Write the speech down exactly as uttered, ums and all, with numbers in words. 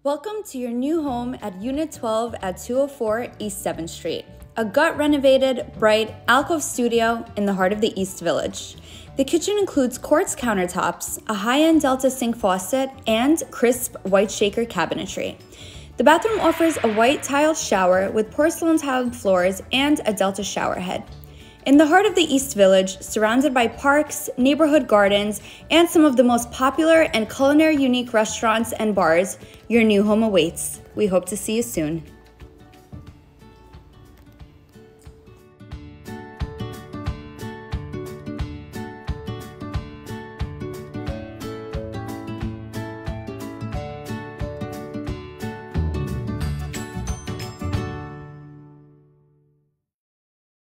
Welcome to your new home at Unit twelve at two oh four East seventh Street, a gut-renovated, bright alcove studio in the heart of the East Village. The kitchen includes quartz countertops, a high-end Delta sink faucet, and crisp white shaker cabinetry. The bathroom offers a white tiled shower with porcelain tiled floors and a Delta shower head. In the heart of the East Village, surrounded by parks, neighborhood gardens, and some of the most popular and culinary unique restaurants and bars, your new home awaits. We hope to see you soon.